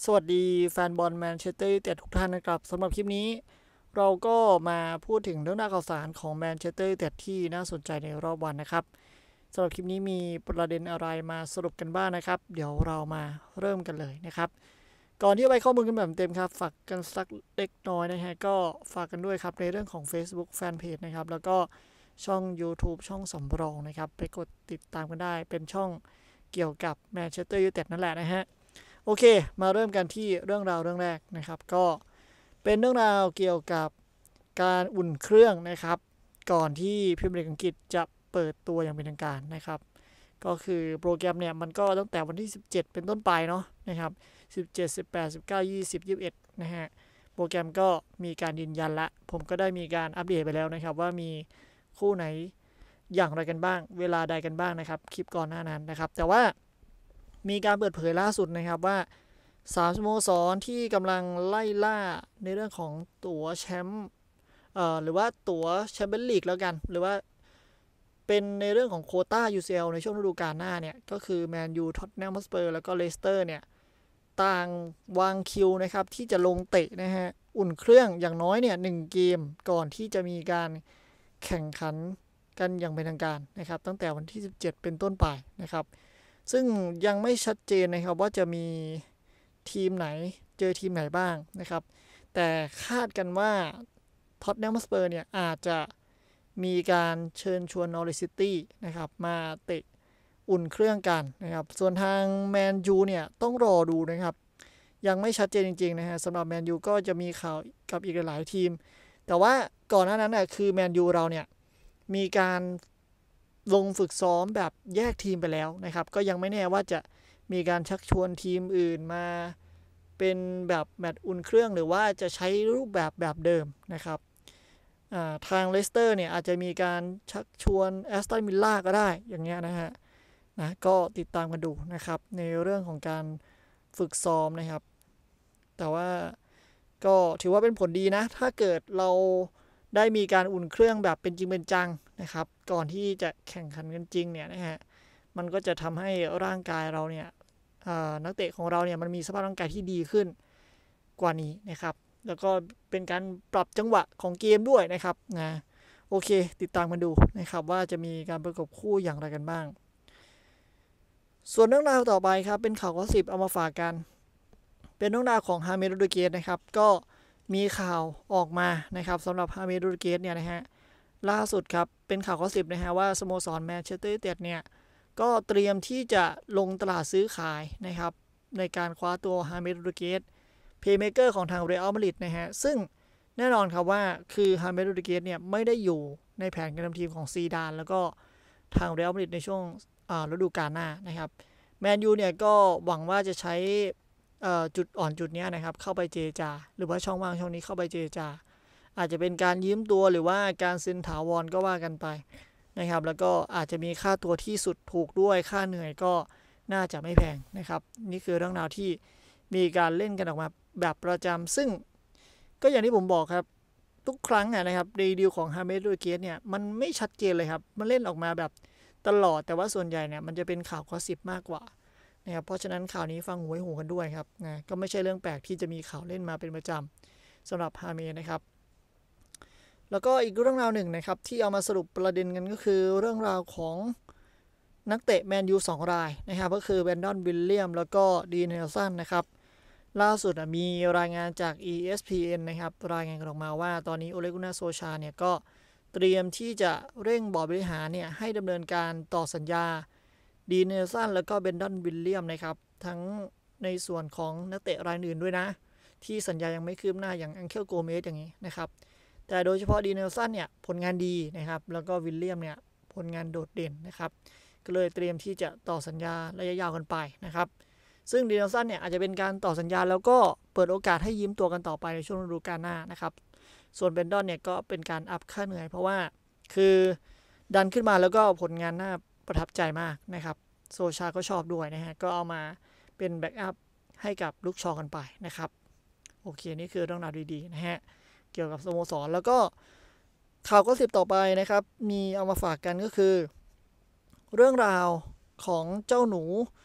สวัสดีแฟนบอลแมนเชสเตอร์ยูไนเต็ดทุกท่านนะครับสำหรับคลิปนี้เราก็มาพูดถึงเรื่องราวข่าวสารของแมนเชสเตอร์ยูไนเต็ดที่น่าสนใจในรอบวันนะครับสำหรับคลิปนี้มีประเด็นอะไรมาสรุปกันบ้างนะครับเดี๋ยวเรามาเริ่มกันเลยนะครับก่อนที่จะไปข้อมูลกันแบบเต็มครับฝากกันสักเล็กน้อยนะฮะก็ฝากกันด้วยครับในเรื่องของ Facebook Fanpage นะครับแล้วก็ช่อง YouTube ช่องสำรองนะครับไปกดติดตามกันได้เป็นช่องเกี่ยวกับแมนเชสเตอร์ยูไนเต็ดนั่นแหละนะฮะ โอเคมาเริ่มกันที่เรื่องราวเรื่องแรกนะครับก็เป็นเรื่องราวเกี่ยวกับการอุ่นเครื่องนะครับก่อนที่พรีเมียร์ลีกอังกฤษจะเปิดตัวอย่างเป็นทางการนะครับก็คือโปรแกรมเนี่ยมันก็ตั้งแต่วันที่17เป็นต้นไปเนาะนะครับ17 18 19 20 21นะฮะโปรแกรมก็มีการยืนยันละผมก็ได้มีการอัปเดตไปแล้วนะครับว่ามีคู่ไหนอย่างไรกันบ้างเวลาใดกันบ้างนะครับคลิปก่อนหน้านั้นนะครับแต่ว่ามีการเปิดเผยล่าสุดนะครับว่า3สโมสรที่กำลังไล่ล่าในเรื่องของตั๋วแชมป์หรือว่าตั๋วแชมเปี้ยนลีกแล้วกันหรือว่าเป็นในเรื่องของโควต้า UCL ในช่วงฤดูกาลหน้าเนี่ยก็คือแมนยูท็อตแนมฮอตสเปอร์แล้วก็เลสเตอร์เนี่ยต่างวางคิวนะครับที่จะลงเตะนะฮะอุ่นเครื่องอย่างน้อยเนี่ย1เกมก่อนที่จะมีการแข่งขันกันอย่างเป็นทางการนะครับตั้งแต่วันที่17เป็นต้นไปนะครับซึ่งยังไม่ชัดเจนนะครับว่าจะมีทีมไหนเจอทีมไหนบ้างนะครับแต่คาดกันว่าท็อตแนมสเปอร์เนี่ยอาจจะมีการเชิญชวนนอริซิตี้นะครับมาเตะอุ่นเครื่องกันนะครับส่วนทางแมนยูเนี่ยต้องรอดูนะครับยังไม่ชัดเจนจริงๆนะฮะสำหรับแมนยูก็จะมีข่าวกับอีกหลายทีมแต่ว่าก่อนหน้านั้นนะคือแมนยูเราเนี่ยมีการลงฝึกซ้อมแบบแยกทีมไปแล้วนะครับก็ยังไม่แน่ว่าจะมีการชักชวนทีมอื่นมาเป็นแบบแมตช์อุ่นเครื่องหรือว่าจะใช้รูปแบบเดิมนะครับทางเลสเตอร์เนี่ยอาจจะมีการชักชวนแอสตันวิลล่าก็ได้อย่างเงี้ยนะฮะนะก็ติดตามกันดูนะครับในเรื่องของการฝึกซ้อมนะครับแต่ว่าก็ถือว่าเป็นผลดีนะถ้าเกิดเราได้มีการอุ่นเครื่องแบบเป็นจริงเป็นจังนะครับก่อนที่จะแข่งขันกันจริงเนี่ยนะฮะมันก็จะทำให้ร่างกายเราเนี่ยนักเตะของเราเนี่ยมันมีสภาพร่างกายที่ดีขึ้นกว่านี้นะครับแล้วก็เป็นการปรับจังหวะของเกมด้วยนะครับนะโอเคติดตามกันดูนะครับว่าจะมีการประกบคู่อย่างไรกันบ้างส่วนเรื่องราวต่อไปครับเป็นข่าวก็10เอามาฝากกันเป็นเรื่องราวของฮาเมดโรดริเกสนะครับก็มีข่าวออกมานะครับสำหรับฮาเมดโรดริเกสเนี่ยนะฮะล่าสุดครับเป็นข่าวข้อ10นะฮะว่าสโมสรแมนเชสเตอร์ยูไนเต็ดเนี่ยก็เตรียมที่จะลงตลาดซื้อขายนะครับในการคว้าตัวฮาเมดโรดริเกสเพลย์เมเกอร์ของทางเรอัลมาดริดนะฮะซึ่งแน่นอนครับว่าคือฮาเมดโรดริเกสเนี่ยไม่ได้อยู่ในแผนการทำทีมของซีดานแล้วก็ทางเรอัลมาดริดในช่วงฤดูกาลหน้านะครับแมนยูเนี่ยก็หวังว่าจะใช้จุดอ่อนจุดนี้นะครับเข้าไปเจรจาหรือว่าช่องว่างช่องนี้เข้าไปเจรจาอาจจะเป็นการยืมตัวหรือว่าการเซ็นถาวรก็ว่ากันไปนะครับแล้วก็อาจจะมีค่าตัวที่สุดถูกด้วยค่าเหนื่อยก็น่าจะไม่แพงนะครับนี่คือเรื่องราวที่มีการเล่นกันออกมาแบบประจำซึ่งก็อย่างที่ผมบอกครับทุกครั้งนะครับในดีลของฮาเมสโรเกสเนี่ยมันไม่ชัดเจนเลยครับมันเล่นออกมาแบบตลอดแต่ว่าส่วนใหญ่เนี่ยมันจะเป็นข่าวกอสซิปมากกว่านะครับเพราะฉะนั้นข่าวนี้ฟังหูไว้หูกันด้วยครับนะก็ไม่ใช่เรื่องแปลกที่จะมีข่าวเล่นมาเป็นประจำสำหรับฮาเมสนะครับแล้วก็อีกเรื่องราวหนึ่งนะครับที่เอามาสรุปประเด็นกันก็คือเรื่องราวของนักเตะแมนยู2รายนะครับก็คือแบนดอนวิลเลียมแล้วก็ดีเนลสันนะครับล่าสุดมีรายงานจาก ESPN นะครับรายงานออกมาว่าตอนนี้โอเลกุน่าโซชาเนี่ยก็เตรียมที่จะเร่งบอร์ดบริหารเนี่ยให้ดำเนินการต่อสัญญาดีเนลสันแล้วก็เบนดอนวิลเลียมนะครับทั้งในส่วนของนักเตะรายอื่นด้วยนะที่สัญญายังไม่คืบหน้าอย่างอังเคลโกเมสอย่างนี้นะครับแต่โดยเฉพาะดีเนลสันเนี่ยผลงานดีนะครับแล้วก็วิลเลียมเนี่ยผลงานโดดเด่นนะครับก็เลยเตรียมที่จะต่อสัญญาระยะยาวกันไปนะครับซึ่งดีเนลสันเนี่ยอาจจะเป็นการต่อสัญญาแล้วก็เปิดโอกาสให้ยืมตัวกันต่อไปในช่วงฤดูกาลหน้านะครับส่วนเบนดอนเนี่ยก็เป็นการอัพค่าเหนื่อยเพราะว่าคือดันขึ้นมาแล้วก็ผลงานน่าประทับใจมากนะครับโซชาก็ชอบด้วยนะฮะก็เอามาเป็นแบ็กอัพให้กับลูกชอกันไปนะครับโอเคนี่คือเรื่องราวดีๆนะฮะเกี่ยวกับสโมสรแล้วก็ข่าวก็10ต่อไปนะครับมีเอามาฝากกันก็คือเรื่องราวของเจ้าหนู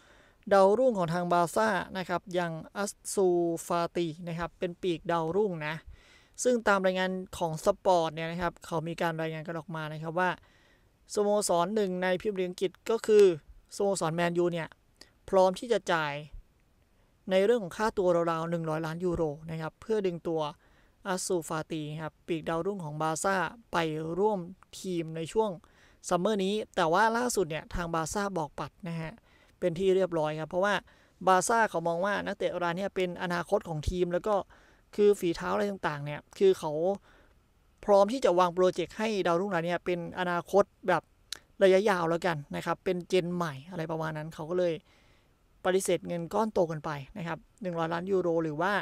ดาวรุ่งของทางบาร์ซ่านะครับอย่างอัสซูฟาตีนะครับเป็นปีกดาวรุ่งนะซึ่งตามรายงานของสปอร์ตเนี่ยนะครับเขามีการรายงานกันออกมานะครับว่าสโมสรหนึ่งในพรีเมียร์ลีกอังกฤษก็คือสโมสรแมนยูเนี่ยพร้อมที่จะจ่ายในเรื่องของค่าตัวราวๆ100 ล้านยูโรนะครับเพื่อดึงตัวอัสซูฟาตีครับปีกดาวรุ่งของบาร์ซ่าไปร่วมทีมในช่วงซัมเมอร์นี้แต่ว่าล่าสุดเนี่ยทางบาร์ซ่าบอกปัดนะฮะเป็นที่เรียบร้อยครับเพราะว่าบาร์ซ่าเขามองว่านักเตะรายนี้เป็นอนาคตของทีมแล้วก็คือฝีเท้าอะไรต่างๆเนี่ยคือเขาพร้อมที่จะวางโปรเจกต์ให้ดาวรุ่งรายนี้เป็นอนาคตแบบระยะยาวแล้วกันนะครับเป็นเจนใหม่อะไรประมาณนั้นเขาก็เลยปฏิเสธเงินก้อนโตกันไปนะครับ100 ล้านยูโรหรือว่า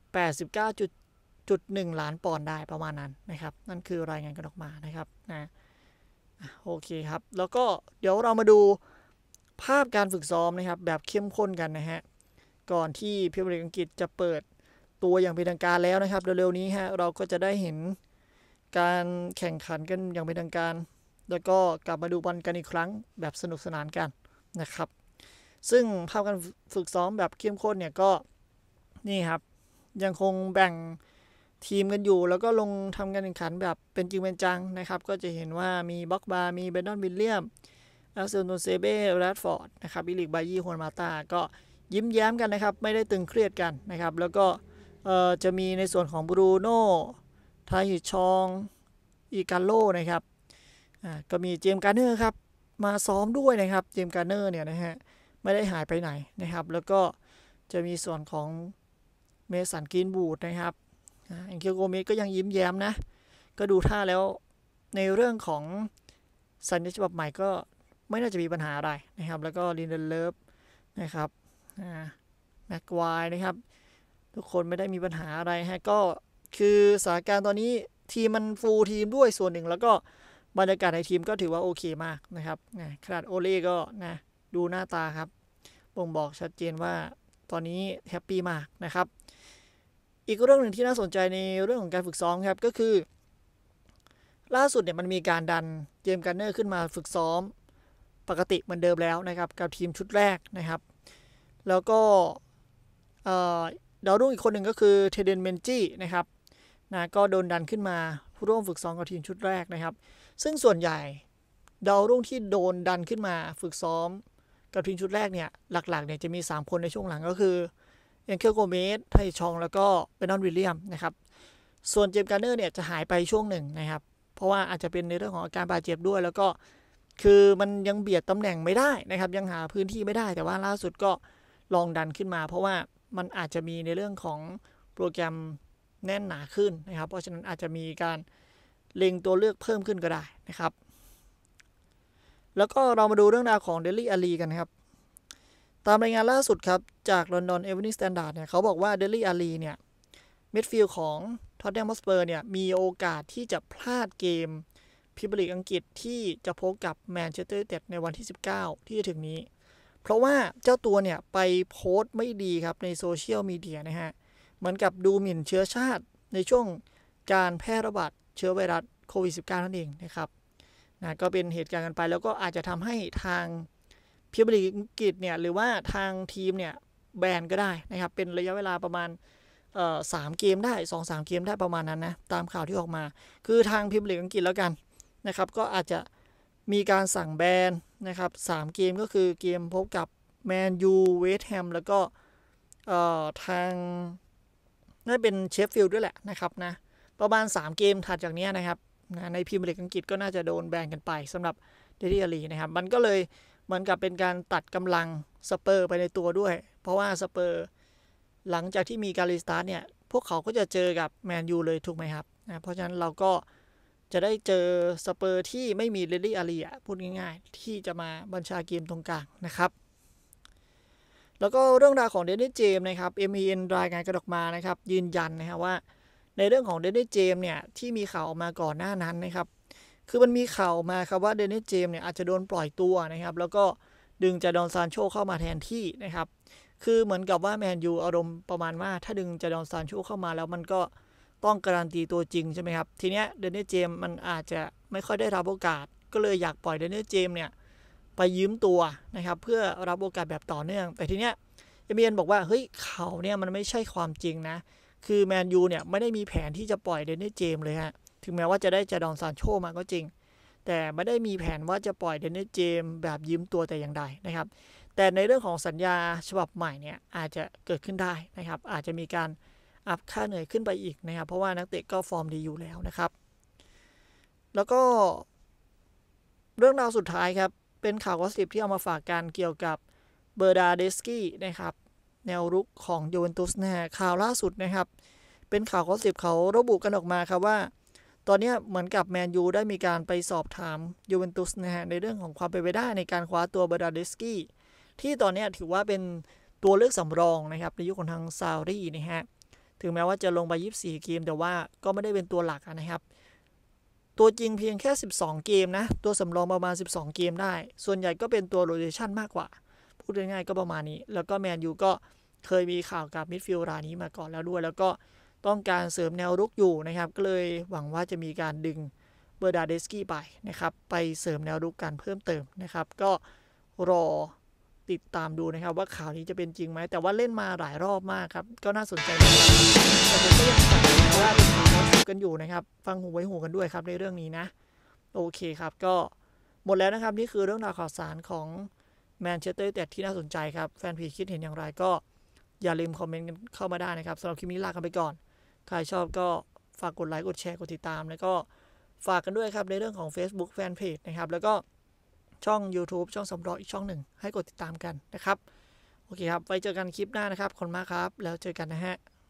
89.1 ล้านปอนด์ได้ประมาณนั้นนะครับนั่นคือรายงานกันออกมานะครับนะโอเคครับแล้วก็เดี๋ยวเรามาดูภาพการฝึกซ้อมนะครับแบบเข้มข้นกันนะฮะก่อนที่พรีเมียร์ลีกอังกฤษจะเปิดตัวอย่างเป็นทางการแล้วนะครับเร็วๆนี้ฮะเราก็จะได้เห็นการแข่งขันกันอย่างเป็นทางการแล้วก็กลับมาดูบอลกันอีกครั้งแบบสนุกสนานกันนะครับซึ่งภาพการฝึกซ้อมแบบเข้มข้นเนี่ยก็นี่ครับยังคงแบ่งทีมกันอยู่แล้วก็ลงทำการแข่งขันแบบเป็นจริงเป็นจังนะครับก็จะเห็นว่ามีบ็อกบาร์มีเบนดอนวิลเลียมอัลเซนโนเซเบ้แรดฟอร์ดนะครับบิลิกบายี่ฮวนมาตาก็ยิ้มแย้มกันนะครับไม่ได้ตึงเครียดกันนะครับแล้วก็จะมีในส่วนของบรูโน่ทาฮิชองอีกาโลนะครับก็มีเจมส์การ์เนอร์ครับมาซ้อมด้วยนะครับเจมส์การ์เนอร์เนี่ยนะฮะไม่ได้หายไปไหนนะครับแล้วก็จะมีส่วนของเมสันกรีนวูดนะครับเอ็นเคียวโกเมสก็ยังยิ้มแย้มนะก็ดูท่าแล้วในเรื่องของสัญญาฉบับใหม่ก็ไม่น่าจะมีปัญหาอะไรนะครับแล้วก็ลินเดนเลิฟนะครับแม็กควายนะครับทุกคนไม่ได้มีปัญหาอะไรฮะก็คือสถานการณ์ตอนนี้ทีมมันฟูลทีมด้วยส่วนหนึ่งแล้วก็บรรยากาศในทีมก็ถือว่าโอเคมากนะครับขนาดโอเล่ก็นะดูหน้าตาครับบ่งบอกชัดเจนว่าตอนนี้แฮปปี้มากนะครับอีกเรื่องหนึ่งที่น่าสนใจในเรื่องของการฝึกซ้อมครับก็คือล่าสุดเนี่ยมันมีการดันเจมส์การ์เนอร์ขึ้นมาฝึกซ้อมปกติเหมือนเดิมแล้วนะครับกับทีมชุดแรกนะครับแล้วก็ดาวรุ่งอีกคนหนึ่งก็คือเทเดนเมนจี้นะครับนะก็โดนดันขึ้นมาร่วมฝึกซ้อมกับทีมชุดแรกนะครับซึ่งส่วนใหญ่ดาวรุ่งที่โดนดันขึ้นมาฝึกซ้อมกับทีมชุดแรกเนี่ยหลักๆเนี่ยจะมี3คนในช่วงหลังก็คือเอ็นเคิลโกเมสไทชองแล้วก็เบนนอนวิลเลียมนะครับส่วนเจมส์การ์เนอร์เนี่ยจะหายไปช่วงหนึ่งนะครับเพราะว่าอาจจะเป็นในเรื่องของอาการบาดเจ็บด้วยแล้วก็คือมันยังเบียดตำแหน่งไม่ได้นะครับยังหาพื้นที่ไม่ได้แต่ว่าล่าสุดก็ลองดันขึ้นมาเพราะว่ามันอาจจะมีในเรื่องของโปรแกรมแน่นหนาขึ้นนะครับเพราะฉะนั้นอาจจะมีการเล็งตัวเลือกเพิ่มขึ้นก็ได้นะครับแล้วก็เรามาดูเรื่องราวของเดลลี่อาลีกันครับตามรายงานล่าสุดครับจากลอนดอนเอเวอร์นิ่งสแตนดาร์ดเนี่ยเขาบอกว่าเดลลี่อาลีเนี่ยมิดฟิลด์ของท็อตแนมฮอตสเปอร์เนี่ยมีโอกาสที่จะพลาดเกมพรีเมียร์ลีกอังกฤษที่จะพบกับแมนเชสเตอร์ยูไนเต็ดในวันที่19ที่จะถึงนี้เพราะว่าเจ้าตัวเนี่ยไปโพสต์ไม่ดีครับในโซเชียลมีเดียนะฮะเหมือนกับดูหมิ่นเชื้อชาติในช่วงการแพร่ระบาดเชื้อไวรัสโควิด -19 นั่นเองนะครับนะก็เป็นเหตุการณ์กันไปแล้วก็อาจจะทำให้ทางพรีเมียร์ลีกอังกฤษเนี่ยหรือว่าทางทีมเนี่ยแบนก็ได้นะครับเป็นระยะเวลาประมาณ3 เกมได้ 2-3 เกมได้ประมาณนั้นนะตามข่าวที่ออกมาคือทางพรีเมียร์ลีกอังกฤษแล้วกันนะครับก็อาจจะมีการสั่งแบนนะครับ3 เกมก็คือเกมพบกับแมนยูเวสต์แฮมแล้วก็ทางน่าเป็นเชฟฟิลด์ด้วยแหละนะครับนะประมาณ3 เกมถัดจากนี้นะครับในพรีเมียร์ลีกอังกฤษก็น่าจะโดนแบนกันไปสำหรับเดลลี่อาลีนะครับมันก็เลยเหมือนกับเป็นการตัดกำลังสเปอร์ไปในตัวด้วยเพราะว่าสเปอร์หลังจากที่มีการรีสตาร์ทเนี่ยพวกเขาก็จะเจอกับแมนยูเลยถูกไหมครับเพราะฉะนั้นเราก็จะได้เจอสเปอร์ที่ไม่มีเดลลี่อาลีพูดง่ายๆที่จะมาบัญชาเกมตรงกลางนะครับแล้วก็เรื่องราวของเดนนิสเจมส์นะครับ MEN รายงานกันออกมานะครับยืนยันนะครับว่าในเรื่องของเดนนิสเจมส์เนี่ยที่มีข่าวออกมาก่อนหน้านั้นนะครับคือมันมีข่าวมาครับว่าเดนนิสเจมส์เนี่ยอาจจะโดนปล่อยตัวนะครับแล้วก็ดึงจาดอนซานโชเข้ามาแทนที่นะครับคือเหมือนกับว่าแมนยูอารมณ์ประมาณว่าถ้าดึงจาดอนซานโชเข้ามาแล้วมันก็ต้องการันตีตัวจริงใช่ไหมครับทีเนี้ยเดนนิสเจมส์มันอาจจะไม่ค่อยได้รับโอกาสก็เลยอยากปล่อยเดนนิสเจมส์เนี่ยไปไปยืมตัวนะครับเพื่อรับโอกาสแบบต่อเนื่องแต่ทีเนี้ยเอเมียนบอกว่าเฮ้ยเขาเนี่ยมันไม่ใช่ความจริงนะคือแมนยูเนี่ยไม่ได้มีแผนที่จะปล่อยเดนนี่เจมส์เลยฮะถึงแม้ว่าจะได้จาดอนซานโชมาก็จริงแต่ไม่ได้มีแผนว่าจะปล่อยเดนนี่เจมส์แบบยืมตัวแต่อย่างใดนะครับแต่ในเรื่องของสัญญาฉบับใหม่เนี่ยอาจจะเกิดขึ้นได้นะครับอาจจะมีการอัพค่าเหนื่อยขึ้นไปอีกนะครับเพราะว่านักเตะก็ฟอร์มดีอยู่แล้วนะครับแล้วก็เรื่องราวสุดท้ายครับเป็นข่าวกอสซิปที่เอามาฝากกันเกี่ยวกับเบอร์ดาเดสกี้นะครับแนวรุกของยูเวนตุสนะฮะข่าวล่าสุดนะครับเป็นข่าวกอสซิปเขาระบุกันออกมาครับว่าตอนนี้เหมือนกับแมนยูได้มีการไปสอบถามยูเวนตุสนะฮะในเรื่องของความเป็นไปได้ในการคว้าตัวเบอร์ดาเดสกี้ที่ตอนนี้ถือว่าเป็นตัวเลือกสำรองนะครับในยุคของทางซาอุดีนะฮะถึงแม้ว่าจะลงไป24เกมแต่ว่าก็ไม่ได้เป็นตัวหลักนะครับตัวจริงเพียงแค่12เกมนะตัวสำรองประมาณ12เกมได้ส่วนใหญ่ก็เป็นตัวโรเทชันมากกว่าพูดง่ายๆก็ประมาณนี้แล้วก็แมนยูก็เคยมีข่าวกับมิดฟิลด์รายนี้มาก่อนแล้วด้วยแล้วก็ต้องการเสริมแนวรุกอยู่นะครับก็เลยหวังว่าจะมีการดึงเบอร์ดาเดสกี้ไปนะครับไปเสริมแนวรุกกันเพิ่มเติมนะครับก็รอติดตามดูนะครับว่าข่าวนี้จะเป็นจริงไหมแต่ว่าเล่นมาหลายรอบมากครับก็น่าสนใจมากแต่ผมก็ยังสังเกตว่าเป็นข่าวสืบกันอยู่นะครับฟังหูไว้หูกันด้วยครับในเรื่องนี้นะโอเคครับก็หมดแล้วนะครับนี่คือเรื่องราวข่าวสารของแมนเชสเตอร์ยูไนเต็ดที่น่าสนใจครับแฟนเพจคิดเห็นอย่างไรก็อย่าลืมคอมเมนต์กันเข้ามาได้นะครับสำหรับคลิปนี้ลากันไปก่อนใครชอบก็ฝากกดไลค์กดแชร์กดติดตามแล้วก็ฝากกันด้วยครับในเรื่องของ Facebook Fanpage นะครับแล้วก็ช่อง YouTube ช่องสำรองอีกช่องหนึ่งให้กดติดตามกันนะครับโอเคครับไว้เจอกันคลิปหน้านะครับขอบคุณมากครับแล้วเจอกันนะฮะ